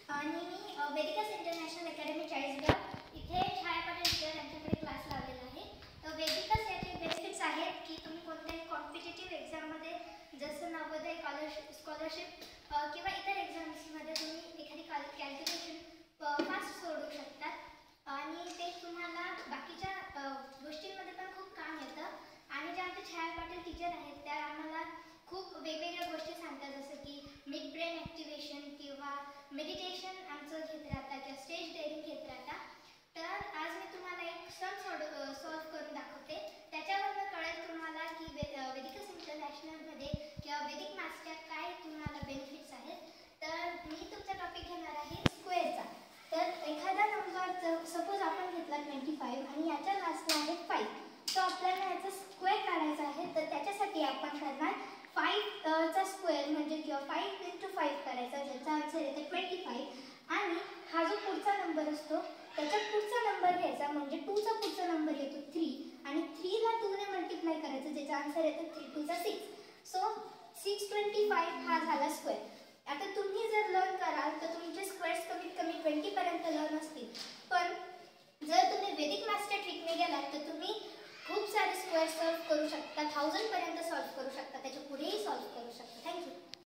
आणि मी Vedikas international academy Chalisgaon इथे छाया पाटील टीचर यांच्याकडे क्लास लावलेला आहे. तर वेदिकस याचे बेनिफिट्स आहेत की तुम्ही कोणत्याही कॉम्पिटिटिव्ह एक्झाममध्ये जसं नवोदय स्कॉलरशिप किंवा इतर एक्झाम्समध्ये तुम्ही एखादी कॅल्क्युलेशन फास्ट सोडवू शकतात आणि ते तुम्हाला बाकीच्या गोष्टींमध्ये पण खूप काम येतं. आणि ज्या आमच्या छाया पाटील टीचर आहेत त्या आम्हाला खूप वेगवेगळ्या गोष्टी सांगतात, जसं की मिडब्रेन ॲक्टिवेशन किंवा मेडिटेशन आमचं घेत राहता किंवा स्टेज डेअरिंग घेत राहता. तर आज मी तुम्हाला एक सम सॉल्व करून दाखवते. त्याच्यावरनं कळेल तुम्हाला की वेदिकस इंटरनॅशनलमध्ये किंवा वेदिक मास्टर काय तुम्हाला बेनिफिट्स आहेत. तर मी तुमचा टॉपिक घेणार आहे स्क्वेअरचा. तर एखादा नंबर सपोज आपण घेतला 25 आणि याच्या लास्टला आहे 5, तर आपल्याला याचा स्क्वेअर काढायचा आहे. तर त्याच्यासाठी आपण करणार 5चा स्क्वेअर म्हणजे किंवा 5 × 5 करायचा, ज्याचा आन्सर येते 25. आणि हा जो पुढचा नंबर असतो त्याचा पुढचा नंबर घ्यायचा, म्हणजे 2चा पुढचा नंबर येतो 3 आणि 3ला 2ने मल्टिप्लाय करायचं, ज्याचा आन्सर येतो 3 × 2 = 6. सो 625 हा झाला स्क्वेअर. आता तुम्ही जर लर्न कराल तर तुमचे स्क्वेअर्स कमीत कमी 20 पर्यंत लर्न असतील. पण जर तुम्ही वेदिक मास्टर ट्रिकने गेलात तर तुम्ही खूप सारे स्क्वेअर सॉल्व करू शकता, 1000 पर्यंत सॉल्व करू शकता, त्याच्या पुढेही सॉल्व करू शकता. थँक्यू.